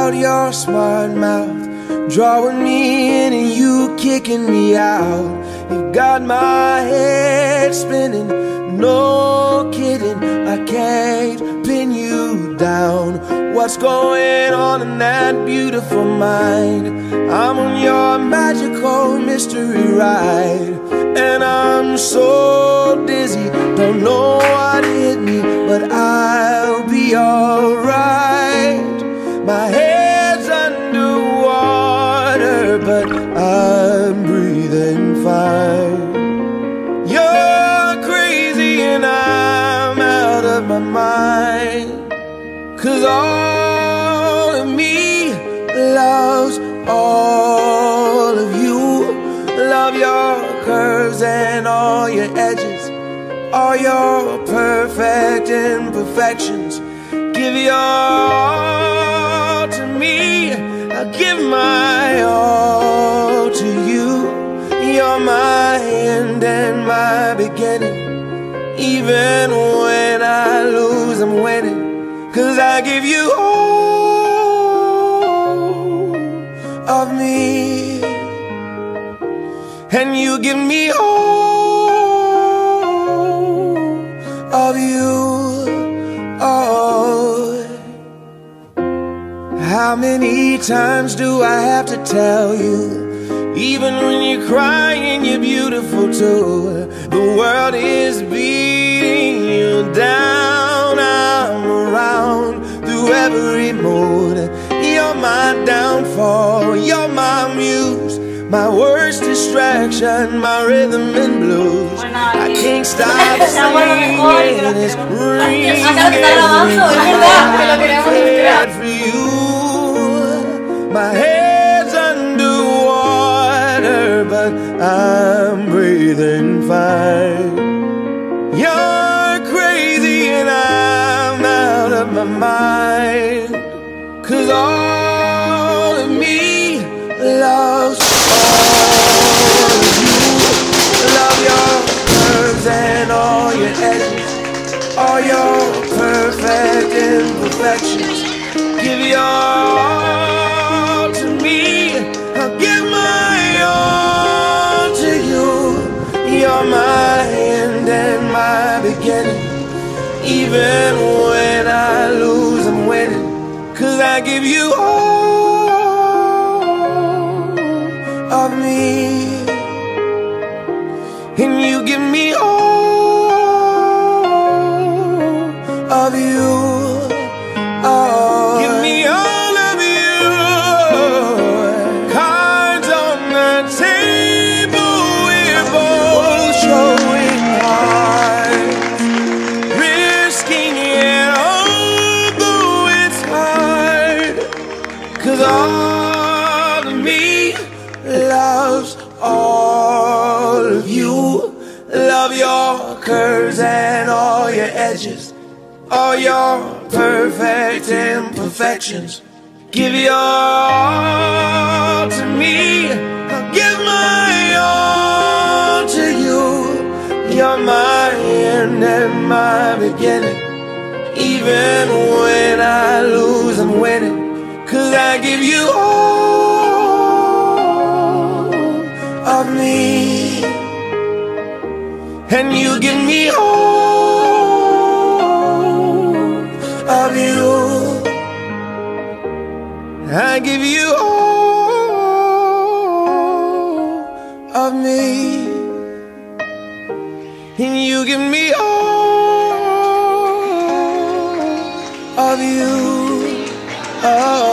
out your smart mouth, drawing me in and you kicking me out. You got my head spinning, no kidding, I can't pin you down. What's going on in that beautiful mind? I'm on your magical mystery ride, and I'm so dizzy, don't know what hit me, but I'll be alright. My head's underwater, but I'm breathing fine. You're crazy and I'm out of my mind, 'cause all of me loves all of you. Love your curves and all your edges, all your perfect imperfections. Give your all to me, I give my all to you. You're my end and my beginning. Even when I lose, I'm winning, 'cause I give you all of me, and you give me all of you. Oh, how many times do I have to tell you? Even when you're crying, you're beautiful too. The world is beating you down. I'm around through every mood. You're my downfall, you're my muse, my worst distraction, my rhythm and blues. I can't stop singing, it's ringing for you. My head's underwater, but I'm breathing fine. You're crazy and I'm out of my mind, 'cause all of me loves all of you. Love your curves and all your edges, all your perfect imperfections. Give your all to me, I'll give my all to you. You're my end and my beginning. Even when I lose, I'm winning, 'cause I give you all of me, and you give me all of you. Oh, give me all of you. Cards on the table, we're both showing hearts, risking it, although it's hard, 'cause all of me loves all of you. Love your curves and all your edges, all your perfect imperfections. Give your all to me, I'll give my all to you. You're my end and my beginning. Even when I lose, I'm winning, 'cause I give you all of me, and you give me all of you. I give you all of me, and you give me all of you. Oh.